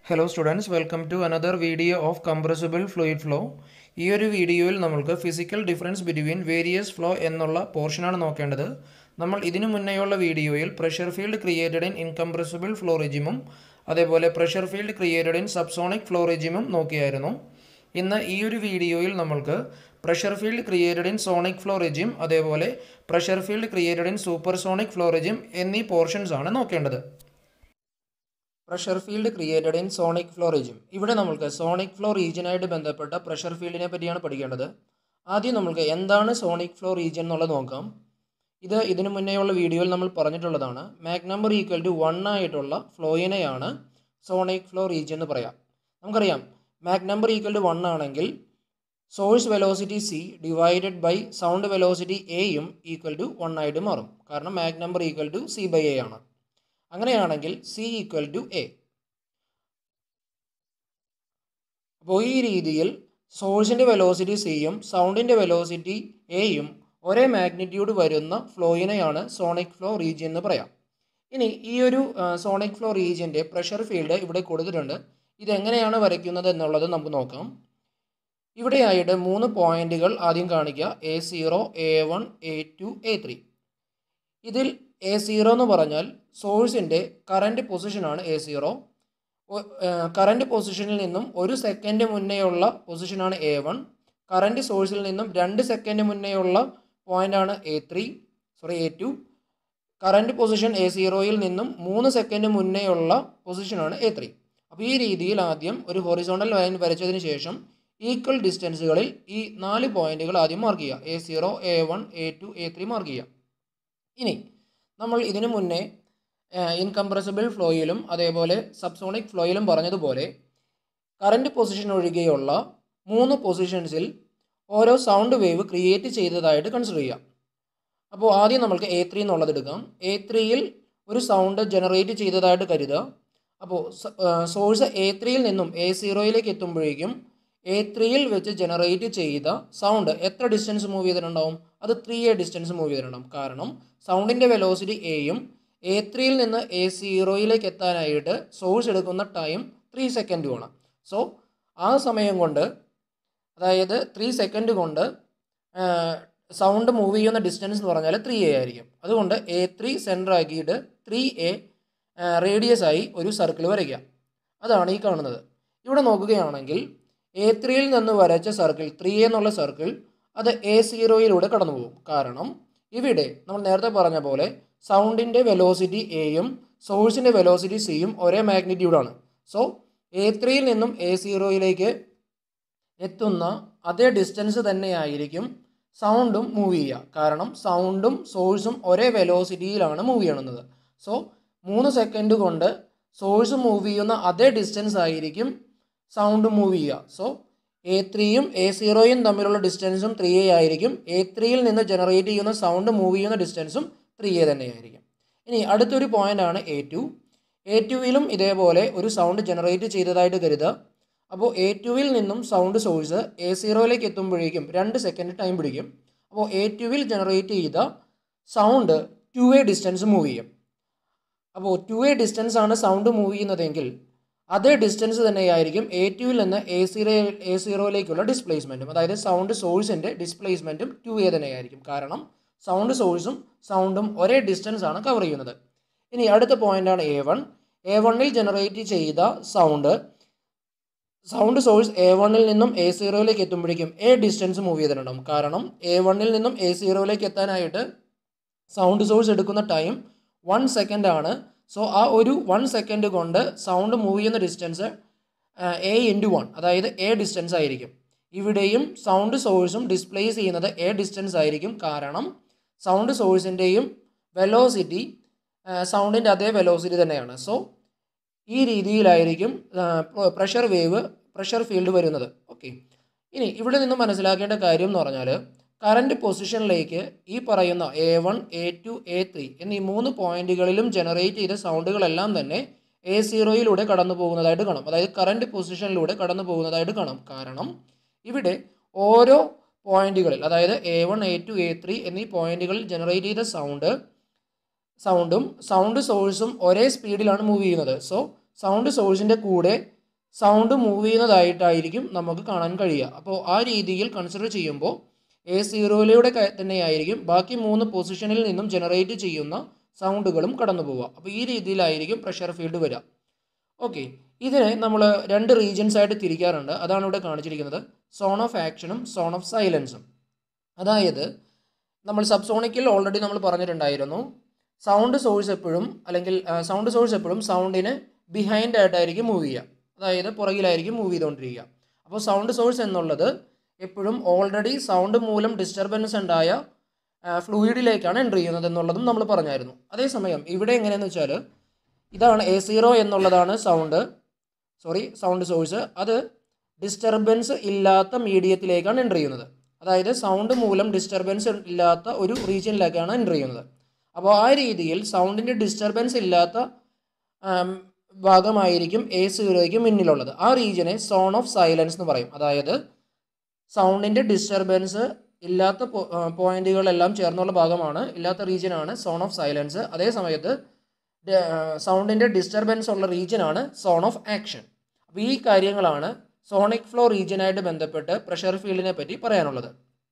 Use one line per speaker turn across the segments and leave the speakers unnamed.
Hello students, welcome to another video of compressible fluid flow. ഈ ഒരു വീഡിയോയിൽ നമ്മൾക്ക് physical difference between various flow എന്നുള്ള പോർഷനാണ് നോക്കേണ്ടത്. നമ്മൾ ഇതിനു മുന്നേയുള്ള വീഡിയോയിൽ pressure field created in incompressible flow റെജിമും അതേപോലെ pressure field created in subsonic flow റെജിമും നോക്കിയായിരുന്നു. ഇന്ന് ഈ ഒരു വീഡിയോയിൽ നമ്മൾക്ക് pressure field created in sonic flow regime അതേപോലെ pressure field created in supersonic flow regime എന്നീ പോർഷൻസ് ആണ് നോക്കേണ്ടത്. Pressure field created in sonic flow region. ഇവിടെ നമുക്ക് സോണിക് ഫ്ലോ റീജിയനായിട്ട് ബന്ധപ്പെട്ട പ്രഷർ ഫീൽഡിനെ പറ്റിയാണ് പഠിക്കേണ്ടത്. ആദ്യം നമുക്ക് എന്താണ് സോണിക് ഫ്ലോ റീജിയൻ എന്നുള്ളത് നോക്കാം. ഇതിനു മുന്നേയുള്ള വീഡിയോയിൽ നമ്മൾ പറഞ്ഞിട്ടുള്ളതാണ്. മാക് നമ്പർ ഈക്വൽ ടു 1 ആയിട്ടുള്ള ഫ്ലോയിനെയാണ് സോണിക് ഫ്ലോ റീജിയൻ എന്ന് പറയാം. നമുക്കറിയാം മാക് നമ്പർ ഈക്വൽ ടു 1 ആണെങ്കിൽ source velocity C divided by sound velocity എയും ഈക്വൽ ടു 1 ആയിട്ട് മാറും. കാരണം Mach number equal to C by A ആണ്. അങ്ങനെയാണെങ്കിൽ സി ഈക്വൽ ടു എ. അപ്പോൾ ഈ രീതിയിൽ സോഴ്സിൻ്റെ വെലോസിറ്റി സിയും സൗണ്ടിൻ്റെ വെലോസിറ്റി എയും ഒരേ മാഗ്നിറ്റ്യൂഡ് വരുന്ന ഫ്ലോയിനെയാണ് സോണിക് ഫ്ലോ റീജിയൻ എന്ന് പറയാം. ഇനി ഈ ഒരു സോണിക് ഫ്ലോ റീജിയൻ്റെ പ്രഷർ ഫീൽഡ് ഇവിടെ കൊടുത്തിട്ടുണ്ട്. ഇതെങ്ങനെയാണ് വരയ്ക്കുന്നത് എന്നുള്ളത് നമുക്ക് നോക്കാം. ഇവിടെയായിട്ട് 3 പോയിന്റുകൾ ആദ്യം കാണിക്കുക. A0, A1, A2, A3. ഇതിൽ A0 എന്ന് പറഞ്ഞാൽ സോഴ്സിൻ്റെ കറൻറ്റ് പൊസിഷനാണ് A0. കറൻറ്റ് പൊസിഷനിൽ നിന്നും 1 സെക്കൻഡ് മുന്നേയുള്ള പൊസിഷനാണ് A1. കറൻറ്റ് സോഴ്സിൽ നിന്നും 2 സെക്കൻഡ് മുന്നേയുള്ള പോയിൻ്റാണ് A2. കറൻറ്റ് പൊസിഷൻ A0യിൽ നിന്നും 3 സെക്കൻഡ് മുന്നേയുള്ള പൊസിഷനാണ് A3. അപ്പോൾ ഈ രീതിയിൽ ആദ്യം ഒരു ഹൊറിസോണ്ടൽ ലൈൻ വരച്ചതിന് ശേഷം ഈക്വൽ ഡിസ്റ്റൻസുകളിൽ ഈ 4 പോയിന്റുകൾ ആദ്യം മാർക്ക് ചെയ്യുക. A0, A1, A2, A3 mark ചെയ്യുക. ഇനി നമ്മൾ ഇതിനു മുന്നേ ഇൻകംപ്രസിബിൾ ഫ്ലോയിലും അതേപോലെ സബ്സോണിക് ഫ്ലോയിലും പറഞ്ഞതുപോലെ കറൻറ്റ് പൊസിഷൻ ഒഴികെയുള്ള 3 പൊസിഷൻസിൽ ഓരോ സൗണ്ട് വേവ് ക്രിയേറ്റ് ചെയ്തതായിട്ട് കൺസിഡർ ചെയ്യാം. അപ്പോൾ ആദ്യം നമ്മൾക്ക് A3 എന്നുള്ളത് എടുക്കാം. A3യിൽ ഒരു സൗണ്ട് ജനറേറ്റ് ചെയ്തതായിട്ട് കരുതുക. അപ്പോൾ സോഴ്സ് A3യിൽ നിന്നും A0യിലേക്ക് എത്തുമ്പോഴേക്കും A3യിൽ വെച്ച് ജനറേറ്റ് ചെയ്ത സൗണ്ട് എത്ര ഡിസ്റ്റൻസ് മൂവ് ചെയ്തിട്ടുണ്ടാവും? അത് 3a ഡിസ്റ്റൻസ് മൂവ് ചെയ്തിട്ടുണ്ടാവും. കാരണം സൗണ്ടിൻ്റെ വെലോസിറ്റി എയും A3യിൽ നിന്ന് A0യിലേക്ക് എത്താനായിട്ട് സോഴ്സ് എടുക്കുന്ന ടൈം 3 സെക്കൻഡുമാണ്. സോ ആ സമയം കൊണ്ട്, അതായത് 3 സെക്കൻഡ് കൊണ്ട് സൗണ്ട് മൂവ് ചെയ്യുന്ന ഡിസ്റ്റൻസ് എന്ന് പറഞ്ഞാൽ 3a ആയിരിക്കും. അതുകൊണ്ട് A3 സെൻറ്റർ ആക്കിയിട്ട് 3a റേഡിയസ് ആയി ഒരു സർക്കിൾ വരയ്ക്കുക. അതാണ് ഈ കാണുന്നത്. ഇവിടെ നോക്കുകയാണെങ്കിൽ A3യിൽ നിന്ന് വരച്ച സർക്കിൾ 3a എന്നുള്ള സർക്കിൾ അത് A0യിലൂടെ കടന്നു പോകും. കാരണം ഇവിടെ നമ്മൾ നേരത്തെ പറഞ്ഞ പോലെ സൗണ്ടിൻ്റെ വെലോസിറ്റി എയും സോഴ്സിൻ്റെ വെലോസിറ്റി സിയും ഒരേ മാഗ്നിറ്റ്യൂഡാണ്. സോ A3യിൽ നിന്നും A0യിലേക്ക് എത്തുന്ന അതേ ഡിസ്റ്റൻസ് തന്നെയായിരിക്കും സൗണ്ടും മൂവ് ചെയ്യുക. കാരണം സൗണ്ടും സോഴ്സും ഒരേ വെലോസിറ്റിയിലാണ് മൂവ് ചെയ്യണത്. സോ 3 സെക്കൻഡ് കൊണ്ട് സോഴ്സ് മൂവ് ചെയ്യുന്ന അതേ ഡിസ്റ്റൻസ് ആയിരിക്കും സൗണ്ട് മൂവ് ചെയ്യുക. സോ A3യും A0യും തമ്മിലുള്ള ഡിസ്റ്റൻസും 3a ആയിരിക്കും. A3യിൽ നിന്ന് ജനറേറ്റ് ചെയ്യുന്ന സൗണ്ട് മൂവ് ചെയ്യുന്ന ഡിസ്റ്റൻസും 3a തന്നെയായിരിക്കും. ഇനി അടുത്തൊരു പോയിൻ്റാണ് A2. A2വിലും ഇതേപോലെ ഒരു സൗണ്ട് ജനറേറ്റ് ചെയ്തതായിട്ട് കരുതുക. അപ്പോൾ A2വിൽ നിന്നും സൗണ്ട് സോഴ്സ് A0യിലേക്ക് എത്തുമ്പോഴേക്കും 2 സെക്കൻഡ് ടൈം പിടിക്കും. അപ്പോൾ A2വിൽ ജനറേറ്റ് ചെയ്ത സൗണ്ട് 2a ഡിസ്റ്റൻസ് മൂവ് ചെയ്യും. അപ്പോൾ 2a ഡിസ്റ്റൻസ് ആണ് സൗണ്ട് മൂവ് ചെയ്യുന്നതെങ്കിൽ അതേ ഡിസ്റ്റൻസ് തന്നെയായിരിക്കും A2വിൽ നിന്ന് A0യിലേക്കുള്ള ഡിസ്പ്ലേസ്മെൻറ്റും. അതായത് സൗണ്ട് സോഴ്സിൻ്റെ ഡിസ്പ്ലേസ്മെൻറ്റും 2a തന്നെയായിരിക്കും. കാരണം സൗണ്ട് സോഴ്സും സൗണ്ടും ഒരേ ഡിസ്റ്റൻസ് ആണ് കവർ ചെയ്യുന്നത്. ഇനി അടുത്ത പോയിൻ്റാണ് A1. A1ൽ ജനറേറ്റ് ചെയ്ത സൗണ്ട് സോഴ്സ് A1ൽ നിന്നും A0യിലേക്ക് എത്തുമ്പോഴേക്കും ഡിസ്റ്റൻസ് മൂവ് ചെയ്തിട്ടുണ്ടാകും. കാരണം A1ൽ നിന്നും A0യിലേക്ക് എത്താനായിട്ട് സൗണ്ട് സോഴ്സ് എടുക്കുന്ന ടൈം 1 സെക്കൻഡ് ആണ്. സോ ആ ഒരു 1 സെക്കൻഡ് കൊണ്ട് സൗണ്ട് മൂവ് ചെയ്യുന്ന ഡിസ്റ്റൻസ് A×1, അതായത് ഡിസ്റ്റൻസ് ആയിരിക്കും. ഇവിടെയും സൗണ്ട് സോഴ്സും ഡിസ്പ്ലേസ് ചെയ്യുന്നത് ഡിസ്റ്റൻസ് ആയിരിക്കും. കാരണം സൗണ്ട് സോഴ്സിൻ്റെയും വെലോസിറ്റി സൗണ്ടിൻ്റെ അതേ വെലോസിറ്റി തന്നെയാണ്. സോ ഈ രീതിയിലായിരിക്കും പ്രഷർ ഫീൽഡ് വരുന്നത്. ഓക്കെ, ഇനി ഇവിടെ നിന്ന് മനസ്സിലാക്കേണ്ട കാര്യം എന്ന് പറഞ്ഞാൽ കറൻറ്റ് പൊസിഷനിലേക്ക് ഈ പറയുന്ന A1, A2, A3 എന്നീ 3 പോയിന്റുകളിലും ജനറേറ്റ് ചെയ്ത സൗണ്ടുകളെല്ലാം തന്നെ A0യിലൂടെ കടന്നു പോകുന്നതായിട്ട് കാണാം. അതായത് കറൻറ്റ് പൊസിഷനിലൂടെ കടന്നു പോകുന്നതായിട്ട് കാണാം. കാരണം ഇവിടെ ഓരോ പോയിന്റുകളിൽ, അതായത് A1, A2, A3 എന്നീ പോയിന്റുകളിൽ ജനറേറ്റ് ചെയ്ത സൗണ്ടും സൗണ്ട് സോഴ്സും ഒരേ സ്പീഡിലാണ് മൂവ് ചെയ്യുന്നത്. സോ സൗണ്ട് സോഴ്സിൻ്റെ കൂടെ സൗണ്ട് മൂവ് ചെയ്യുന്നതായിട്ടായിരിക്കും നമുക്ക് കാണാൻ കഴിയുക. അപ്പോൾ ആ രീതിയിൽ കൺസിഡർ ചെയ്യുമ്പോൾ A0യിലൂടെ തന്നെയായിരിക്കും ബാക്കി 3 പൊസിഷനിൽ നിന്നും ജനറേറ്റ് ചെയ്യുന്ന സൗണ്ടുകളും കടന്നു പോവുക. അപ്പോൾ ഈ രീതിയിലായിരിക്കും പ്രഷർ ഫീൽഡ് വരിക. ഓക്കെ, ഇതിനെ നമ്മൾ 2 റീജിയൻസ് ആയിട്ട് തിരിക്കാറുണ്ട്. അതാണ് ഇവിടെ കാണിച്ചിരിക്കുന്നത്, സോൺ ഓഫ് ആക്ഷനും സോൺ ഓഫ് സൈലൻസും. അതായത് നമ്മൾ സബ്സോണിക്കിൽ ഓൾറെഡി നമ്മൾ പറഞ്ഞിട്ടുണ്ടായിരുന്നു, സൗണ്ട് സോഴ്സ് എപ്പോഴും സൗണ്ടിന് ബിഹൈൻഡ് ആയിട്ടായിരിക്കും മൂവ് ചെയ്യുക, അതായത് പുറകിലായിരിക്കും മൂവ് ചെയ്തുകൊണ്ടിരിക്കുക. അപ്പോൾ സൗണ്ട് സോഴ്സ് എന്നുള്ളത് എപ്പോഴും ഓൾറെഡി സൗണ്ട് മൂലം ഡിസ്റ്റർബൻസ് ഉണ്ടായ ഫ്ലൂയിഡിലേക്കാണ് എൻ്റർ ചെയ്യുന്നത് എന്നുള്ളതും നമ്മൾ പറഞ്ഞായിരുന്നു. അതേസമയം ഇവിടെ എങ്ങനെയെന്ന് വെച്ചാൽ, ഇതാണ് A0 എന്നുള്ളതാണ് സൗണ്ട് സോഴ്സ്. അത് ഡിസ്റ്റർബൻസ് ഇല്ലാത്ത മീഡിയത്തിലേക്കാണ് എൻ്റർ ചെയ്യുന്നത്, അതായത് സൗണ്ട് മൂലം ഡിസ്റ്റർബൻസ് ഇല്ലാത്ത ഒരു റീജിയനിലേക്കാണ് എൻ്റർ ചെയ്യുന്നത്. അപ്പോൾ ആ രീതിയിൽ സൗണ്ടിൻ്റെ ഡിസ്റ്റർബൻസ് ഇല്ലാത്ത ഭാഗമായിരിക്കും A0യ്ക്ക് മുന്നിലുള്ളത്. ആ റീജിയനെ സോൺ ഓഫ് സൈലൻസ് എന്ന് പറയും. അതായത് സൗണ്ടിൻ്റെ ഡിസ്റ്റർബൻസ് ഇല്ലാത്ത പോയിന്റുകളെല്ലാം ചേർന്നുള്ള ഭാഗമാണ്, ഇല്ലാത്ത റീജിയനാണ് സോൺ ഓഫ് സൈലൻസ്. അതേ സമയത്ത് സൗണ്ടിൻ്റെ ഡിസ്റ്റർബൻസ് ഉള്ള റീജിയനാണ് സോൺ ഓഫ് ആക്ഷൻ. അപ്പോൾ ഈ കാര്യങ്ങളാണ് സോണിക് ഫ്ലോ റീജിയനായിട്ട് ബന്ധപ്പെട്ട് പ്രഷർ ഫീൽഡിനെ പറ്റി പറയാനുള്ളത്.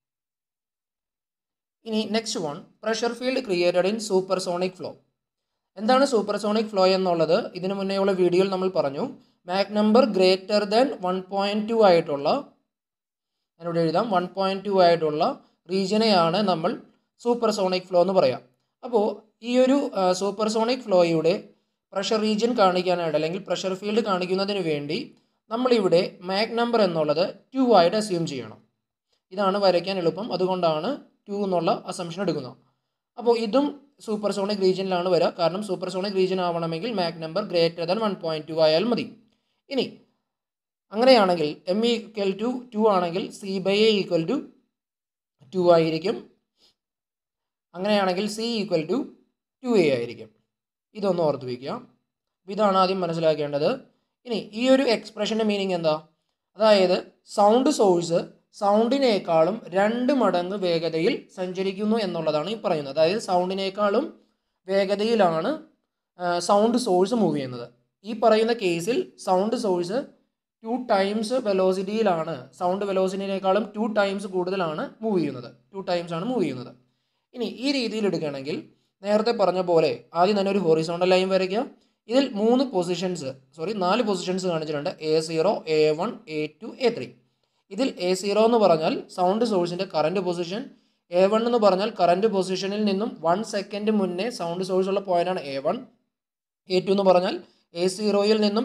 ഇനി next one, pressure field created in supersonic flow. എന്താണ് സൂപ്പർസോണിക് ഫ്ലോ എന്നുള്ളത് ഇതിനു മുന്നേയുള്ള വീഡിയോയിൽ നമ്മൾ പറഞ്ഞു. മാക് നമ്പർ ഗ്രേറ്റർ ദാൻ 1.2 ആയിട്ടുള്ള, ഞാനിവിടെ എഴുതാം, 1.2 ആയിട്ടുള്ള റീജിയനെയാണ് നമ്മൾ സൂപ്പർസോണിക് ഫ്ലോ എന്ന് പറയാം. അപ്പോൾ ഈ ഒരു സൂപ്പർസോണിക് ഫ്ലോയുടെ പ്രഷർ റീജിയൻ കാണിക്കാനായിട്ട് അല്ലെങ്കിൽ പ്രഷർ ഫീൽഡ് കാണിക്കുന്നതിന് വേണ്ടി നമ്മളിവിടെ മാക് നമ്പർ എന്നുള്ളത് 2 ആയിട്ട് അസ്യൂം ചെയ്യണം. ഇതാണ് വരയ്ക്കാൻ എളുപ്പം, അതുകൊണ്ടാണ് 2 എന്നുള്ള അസംഷൻ എടുക്കുന്നത്. അപ്പോൾ ഇതും സൂപ്പർസോണിക് റീജിയനിലാണ് വരിക, കാരണം സൂപ്പർസോണിക് റീജിയൻ ആവണമെങ്കിൽ മാക് നമ്പർ ഗ്രേറ്റർ ദാൻ 1.2 ആയാൽ മതി. ഇനി അങ്ങനെയാണെങ്കിൽ m ഈക്വൽ ടു 2 ആണെങ്കിൽ C/A ഈക്വൽ ടു 2 ആയിരിക്കും. അങ്ങനെയാണെങ്കിൽ C ഈക്വൽ ടു 2A ആയിരിക്കും. ഇതൊന്ന് ഓർത്ത് വയ്ക്കുക. ഇതാണ് ആദ്യം മനസ്സിലാക്കേണ്ടത്. ഇനി ഈ ഒരു എക്സ്പ്രഷൻ്റെ മീനിങ് എന്താ? അതായത് സൗണ്ട് സോഴ്സ് സൗണ്ടിനേക്കാളും 2 മടങ്ങ് വേഗതയിൽ സഞ്ചരിക്കുന്നു എന്നുള്ളതാണ് ഈ പറയുന്നത്. അതായത് സൗണ്ടിനേക്കാളും വേഗതയിലാണ് സൗണ്ട് സോഴ്സ് മൂവ് ചെയ്യുന്നത്. ഈ പറയുന്ന കേസിൽ സൗണ്ട് സോഴ്സ് 2 ടൈംസ് വെലോസിറ്റിയിലാണ്, സൗണ്ട് വെലോസിറ്റിനേക്കാളും 2 ടൈംസ് കൂടുതലാണ് മൂവ് ചെയ്യുന്നത്, 2 ടൈംസ് ആണ് മൂവ് ചെയ്യുന്നത്. ഇനി ഈ രീതിയിൽ എടുക്കുകയാണെങ്കിൽ നേരത്തെ പറഞ്ഞ പോലെ ആദ്യം തന്നെ ഒരു ഹൊറിസോണ്ടൽ ലൈൻ വരയ്ക്കുക. ഇതിൽ 4 പൊസിഷൻസ് കാണിച്ചിട്ടുണ്ട്, A0, A1, A2, A3. ഇതിൽ A0 എന്ന് പറഞ്ഞാൽ സൗണ്ട് സോഴ്സിൻ്റെ കറൻറ്റ് പൊസിഷൻ, A1 എന്ന് പറഞ്ഞാൽ കറൻറ്റ് പൊസിഷനിൽ നിന്നും 1 സെക്കൻഡ് മുന്നേ സൗണ്ട് സോഴ്സ് ഉള്ള പോയിൻ്റാണ് A1. A2 എന്ന് പറഞ്ഞാൽ A0യിൽ നിന്നും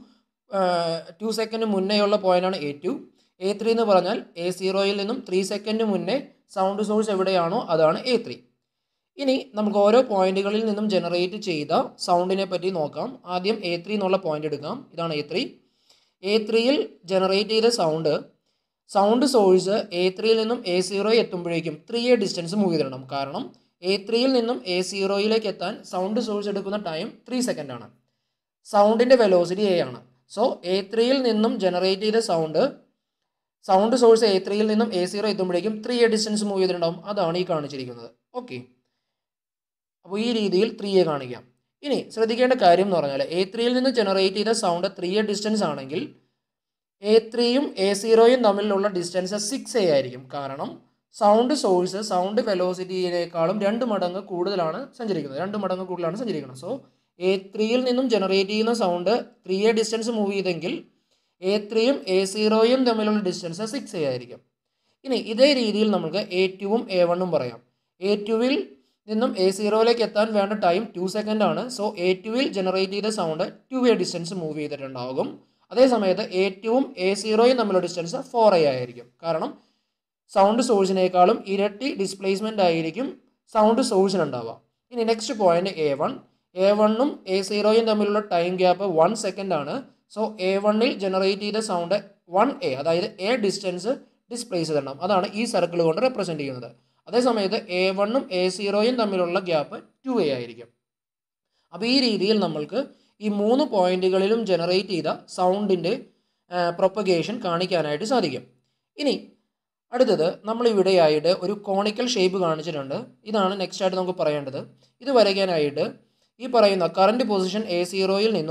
2 സെക്കൻഡ് മുന്നേയുള്ള പോയിൻ്റാണ് A2. A3 എന്ന് പറഞ്ഞാൽ A0യിൽ നിന്നും 3 സെക്കൻഡ് മുന്നേ സൗണ്ട് സോഴ്സ് എവിടെയാണോ അതാണ് A3. ഇനി നമുക്ക് ഓരോ പോയിന്റുകളിൽ നിന്നും ജനറേറ്റ് ചെയ്ത സൗണ്ടിനെ പറ്റി നോക്കാം. ആദ്യം A3 എന്നുള്ള പോയിന്റ് എടുക്കാം. ഇതാണ് A3. A3യിൽ ജനറേറ്റ് ചെയ്ത സൗണ്ട് സോഴ്സ് A3യിൽ നിന്നും A0 എത്തുമ്പോഴേക്കും 3A ഡിസ്റ്റൻസ് മൂവ് ചെയ്തിടണം. കാരണം A3യിൽ നിന്നും A0യിലേക്ക് എത്താൻ സൗണ്ട് സോഴ്സ് എടുക്കുന്ന ടൈം 3 സെക്കൻഡ് ആണ്. സൗണ്ടിൻ്റെ വെലോസിറ്റി A ആണ്. സോ A3യിൽ നിന്നും ജനറേറ്റ് ചെയ്ത സൗണ്ട് സോഴ്സ് A3യിൽ നിന്നും A0 എത്തുമ്പോഴേക്കും 3A ഡിസ്റ്റൻസ് മൂവ് ചെയ്തിട്ടുണ്ടാവും. അതാണ് ഈ കാണിച്ചിരിക്കുന്നത്. ഓക്കെ, അപ്പോൾ ഈ രീതിയിൽ 3A കാണിക്കാം. ഇനി ശ്രദ്ധിക്കേണ്ട കാര്യം എന്ന് പറഞ്ഞാൽ A3യിൽ നിന്ന് ജനറേറ്റ് ചെയ്ത സൗണ്ട് 3A ഡിസ്റ്റൻസ് ആണെങ്കിൽ A3യും A0യും തമ്മിലുള്ള ഡിസ്റ്റൻസ് 6A ആയിരിക്കും. കാരണം സൗണ്ട് സോഴ്സ് സൗണ്ട് വെലോസിറ്റിയിനേക്കാളും 2 മടങ്ങ് കൂടുതലാണ് സഞ്ചരിക്കുന്നത്. സോ A3യിൽ നിന്നും ജനറേറ്റ് ചെയ്യുന്ന സൗണ്ട് 3A ഡിസ്റ്റൻസ് മൂവ് ചെയ്തെങ്കിൽ A3യും A0യും തമ്മിലുള്ള ഡിസ്റ്റൻസ് 6A ആയിരിക്കും. ഇനി ഇതേ രീതിയിൽ നമുക്ക് A2ഉം A1ഉം പറയാം. A2വിൽ നിന്നും A0യിലേക്ക് എത്താൻ വേണ്ട ടൈം 2 സെക്കൻഡ് ആണ്. സോ A2വിൽ ജനറേറ്റ് ചെയ്ത സൗണ്ട് 2A ഡിസ്റ്റൻസ് മൂവ് ചെയ്തിട്ടുണ്ടാകും. അതേസമയത്ത് A2ഉം A0യും തമ്മിലുള്ള ഡിസ്റ്റൻസ് 4A ആയിരിക്കും. കാരണം സൗണ്ട് സോഴ്സിനേക്കാളും ഇരട്ടി ഡിസ്പ്ലേസ്മെൻ്റ് ആയിരിക്കും സൗണ്ട് സോഴ്സിനുണ്ടാവുക. ഇനി നെക്സ്റ്റ് പോയിന്റ് A1ഉം A0യും തമ്മിലുള്ള ടൈം ഗ്യാപ്പ് 1 സെക്കൻഡ് ആണ്. സോ A1ൽ ജനറേറ്റ് ചെയ്ത സൗണ്ട് 1A, അതായത് A ഡിസ്റ്റൻസ് ഡിസ്പ്ലേസ് ചെയ്തിട്ടുണ്ടാകും. അതാണ് ഈ സർക്കിൾ കൊണ്ട് റെപ്രസെൻറ്റ് ചെയ്യുന്നത്. അതേസമയത്ത് A1ഉം A0യും തമ്മിലുള്ള ഗ്യാപ്പ് 2A ആയിരിക്കും. അപ്പോൾ ഈ രീതിയിൽ നമ്മൾക്ക് ഈ 3 പോയിന്റുകളിലും ജനറേറ്റ് ചെയ്ത സൗണ്ടിൻ്റെ പ്രൊപ്പഗേഷൻ കാണിക്കാനായിട്ട് സാധിക്കും. ഇനി അടുത്തത് നമ്മളിവിടെയായിട്ട് ഒരു കോണിക്കൽ ഷേപ്പ് കാണിച്ചിട്ടുണ്ട്. ഇതാണ് നെക്സ്റ്റ് ആയിട്ട് നമുക്ക് പറയേണ്ടത്. ഇത് വരയ്ക്കാനായിട്ട് ഈ പറയുന്ന കറൻറ്റ് പൊസിഷൻ A0യിൽ നിന്നും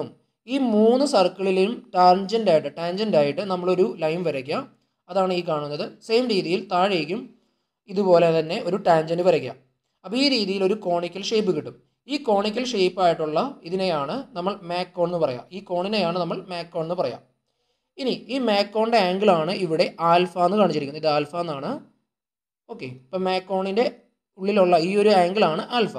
ഈ 3 സർക്കിളിലും ടാൻജൻ്റ് ആയിട്ട് നമ്മളൊരു ലൈൻ വരയ്ക്കുക. അതാണ് ഈ കാണുന്നത്. സെയിം രീതിയിൽ താഴേക്കും ഇതുപോലെ തന്നെ ഒരു ടാൻജൻറ്റ് വരയ്ക്കുക. അപ്പോൾ ഈ രീതിയിൽ ഒരു കോണിക്കൽ ഷേപ്പ് കിട്ടും. ഈ കോണിക്കൽ ഷേപ്പായിട്ടുള്ള ഇതിനെയാണ് നമ്മൾ മാക്കോൺ എന്ന് പറയുക. ഈ കോണിനെയാണ് നമ്മൾ മാക്കോൺ എന്ന് പറയുക. ഇനി ഈ മാക്കോണിൻ്റെ ആംഗിളാണ് ഇവിടെ ആൽഫ എന്ന് കാണിച്ചിരിക്കുന്നത്. ഇത് ആൽഫ എന്നാണ്. ഓക്കെ, ഇപ്പം മാക്കോണിൻ്റെ ഉള്ളിലുള്ള ഈ ഒരു ആംഗിളാണ് ആൽഫ.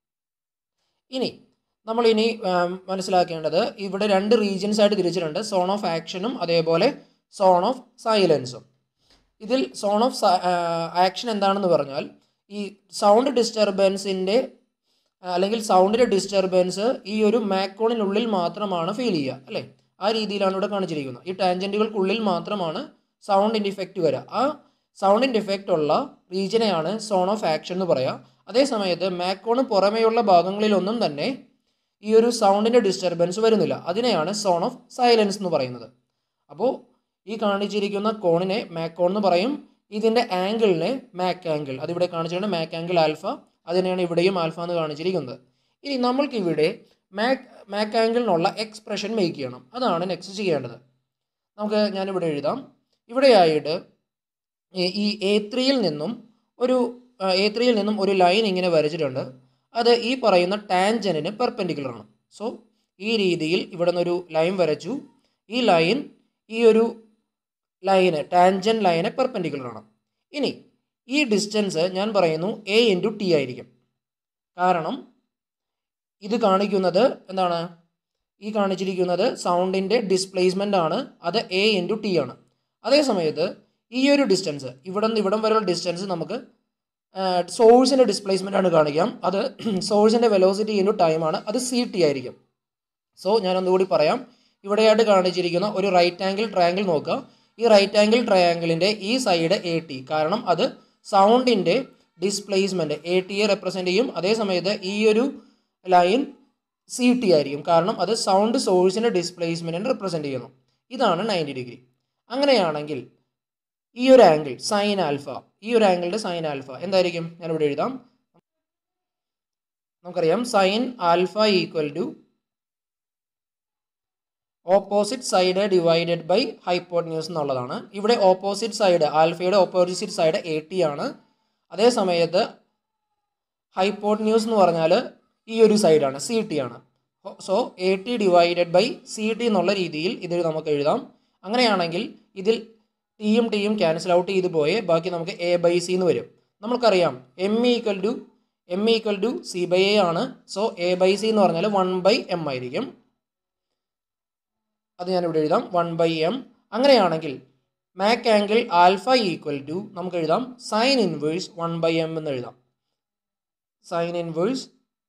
ഇനി നമ്മളിനി മനസ്സിലാക്കേണ്ടത് ഇവിടെ 2 റീജിയൻസ് ആയിട്ട് തിരിച്ചിട്ടുണ്ട്. സോൺ ഓഫ് ആക്ഷനും അതേപോലെ സോൺ ഓഫ് സൈലൻസും. ഇതിൽ സോൺ ഓഫ് ആക്ഷൻ എന്താണെന്ന് പറഞ്ഞാൽ ഈ സൗണ്ട് ഡിസ്റ്റർബൻസിൻ്റെ അല്ലെങ്കിൽ സൗണ്ടിൻ്റെ ഡിസ്റ്റർബൻസ് ഈ ഒരു മാക്കോണിനുള്ളിൽ മാത്രമാണ് ഫീൽ ചെയ്യുക, അല്ലേ? ആ രീതിയിലാണ് ഇവിടെ കാണിച്ചിരിക്കുന്നത്. ഈ ടാൻജൻറ്റുകൾക്കുള്ളിൽ മാത്രമാണ് സൗണ്ടിൻ്റെ ഇഫക്റ്റ് വരിക. ആ സൗണ്ടിൻ്റെ ഇഫക്റ്റ് ഉള്ള റീജിയനെയാണ് സോൺ ഓഫ് ആക്ഷൻ എന്ന് പറയുക. അതേസമയത്ത് മാക്കോണ് പുറമേയുള്ള ഭാഗങ്ങളിലൊന്നും തന്നെ ഈ ഒരു സൗണ്ടിൻ്റെ ഡിസ്റ്റർബൻസ് വരുന്നില്ല. അതിനെയാണ് സോൺ ഓഫ് സൈലൻസ് എന്ന് പറയുന്നത്. അപ്പോൾ ഈ കാണിച്ചിരിക്കുന്ന കോണിനെ മാക്കോൺ എന്ന് പറയും. ഇതിൻ്റെ ആംഗിളിനെ മാക്ക് ആംഗിൾ, അതിവിടെ കാണിച്ചിട്ടുണ്ട് മാക്ക് ആംഗിൾ ആൽഫ. അതിനെയാണ് ഇവിടെയും ആൽഫ എന്ന് കാണിച്ചിരിക്കുന്നത്. ഇനി നമ്മൾക്കിവിടെ മാക്ക് ആംഗിളിനുള്ള എക്സ്പ്രഷൻ മേക്ക് ചെയ്യണം. അതാണ് നെക്സ്റ്റ് ചെയ്യേണ്ടത്. ഞാനിവിടെ എഴുതാം. ഇവിടെയായിട്ട് ഈ A3യിൽ നിന്നും ഒരു ലൈൻ ഇങ്ങനെ വരച്ചിട്ടുണ്ട്. അത് ഈ പറയുന്ന ടാൻജൻറ്റിന് പെർപെൻഡിക്കുലറാണ്. സോ ഈ രീതിയിൽ ഇവിടെ നിന്നൊരു ലൈൻ വരച്ചു. ഈ ലൈൻ ഈ ഒരു ലൈന് ടാൻജൻറ്റ് ലൈന് പെർപെൻഡിക്കുലറാണ്. ഇനി ഈ ഡിസ്റ്റൻസ് ഞാൻ പറയുന്നു A×T ആയിരിക്കും. കാരണം ഇത് കാണിക്കുന്നത് എന്താണ്? ഈ കാണിച്ചിരിക്കുന്നത് സൗണ്ടിൻ്റെ ഡിസ്പ്ലേസ്മെൻ്റ് ആണ്. അത് A×T ആണ്. അതേസമയത്ത് ഈ ഒരു ഡിസ്റ്റൻസ് ഇവിടെ നിന്ന് ഇവിടം വരെയുള്ള ഡിസ്റ്റൻസ് നമുക്ക് സോഴ്സിൻ്റെ ഡിസ്പ്ലേസ്മെൻ്റ് ആണ് കാണിക്കാം. അത് സോഴ്സിൻ്റെ വെലോസിറ്റി ഇൻറ്റു ടൈമാണ്. അത് CT ആയിരിക്കും. സോ ഞാനൊന്നുകൂടി പറയാം. ഇവിടെയായിട്ട് കാണിച്ചിരിക്കുന്ന ഒരു റൈറ്റ് ആംഗിൾ ട്രയാങ്കിൾ നോക്കുക. ഈ റൈറ്റ് ആംഗിൾ ട്രയാങ്കിളിൻ്റെ ഈ സൈഡ് AT, കാരണം അത് സൗണ്ടിൻ്റെ ഡിസ്പ്ലേസ്മെൻറ്റ് ATയെ റെപ്രസെൻ്റ് ചെയ്യും. അതേസമയത്ത് ഈ ഒരു ലൈൻ CT ആയിരിക്കും, കാരണം അത് സൗണ്ട് സോഴ്സിൻ്റെ ഡിസ്പ്ലേസ്മെൻറ്റിനെ റെപ്രസെൻ്റ് ചെയ്യുന്നു. ഇതാണ് 90 ഡിഗ്രി. അങ്ങനെയാണെങ്കിൽ ഈ ഒരു ആംഗിൾ സൈൻ ആൽഫ, ഈ ഒരു ആംഗിളിൻ്റെ സൈൻ ആൽഫ എന്തായിരിക്കും? ഞാനിവിടെ എഴുതാം. നമുക്കറിയാം sine alpha equal to opposite side divided by hypotenuse എന്നുള്ളതാണ്. ഇവിടെ ഓപ്പോസിറ്റ് സൈഡ്, ആൽഫയുടെ ഓപ്പോസിറ്റ് സൈഡ് AT ആണ്. അതേസമയത്ത് ഹൈപ്പോട്ടന്യൂസ് എന്ന് പറഞ്ഞാൽ ഈ ഒരു സൈഡാണ്, CT ആണ്. So AT divided by CT എന്നുള്ള രീതിയിൽ ഇതിൽ നമുക്ക് എഴുതാം. അങ്ങനെയാണെങ്കിൽ ഇതിൽ ടിയും ടിയും ക്യാൻസൽ ഔട്ട് ചെയ്ത് പോയേ ബാക്കി നമുക്ക് A/C എന്ന് വരും. നമുക്കറിയാം M ഈക്വൽ ടു C/A ആണ്. സോ A/C എന്ന് പറഞ്ഞാൽ 1/m ആയിരിക്കും. അത് ഞാനിവിടെ എഴുതാം 1/m. അങ്ങനെയാണെങ്കിൽ Mach angle alpha equal to നമുക്ക് എഴുതാം സൈൻ ഇൻവേഴ്സ് 1/m എന്ന് എഴുതാം. Sine inverse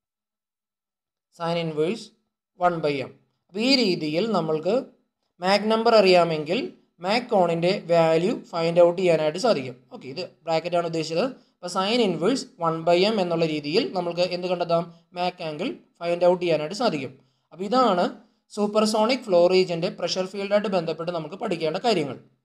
1/m. അപ്പോൾ ഈ രീതിയിൽ നമ്മൾക്ക് മാക് നമ്പർ അറിയാമെങ്കിൽ മാക് കോണിൻ്റെ വാല്യൂ ഫൈൻഡ് ഔട്ട് ചെയ്യാനായിട്ട് സാധിക്കും. ഓക്കെ, ഇത് ബ്രാക്കറ്റാണ് ഉദ്ദേശിച്ചത്. അപ്പോൾ സൈൻ ഇൻവേഴ്സ് 1/m എന്നുള്ള രീതിയിൽ നമുക്ക് എന്ത് കണ്ടെത്താം? മാക് ആംഗിൾ ഫൈൻഡ് ഔട്ട് ചെയ്യാനായിട്ട് സാധിക്കും. അപ്പോൾ ഇതാണ് സൂപ്പർസോണിക് ഫ്ലോ റീജിയൻ്റെ പ്രഷർ ഫീൽഡായിട്ട് ബന്ധപ്പെട്ട് നമുക്ക് പഠിക്കേണ്ട കാര്യങ്ങൾ.